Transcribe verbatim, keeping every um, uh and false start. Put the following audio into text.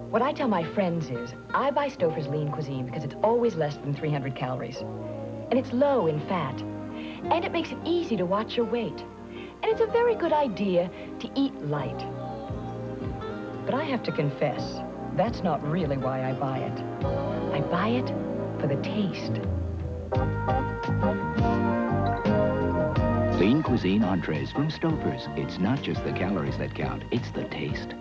What I tell my friends is, I buy Stouffer's Lean Cuisine because it's always less than three hundred calories. And it's low in fat. And it makes it easy to watch your weight. And it's a very good idea to eat light. But I have to confess, that's not really why I buy it. I buy it for the taste. Lean Cuisine entrees from Stouffer's. It's not just the calories that count, it's the taste.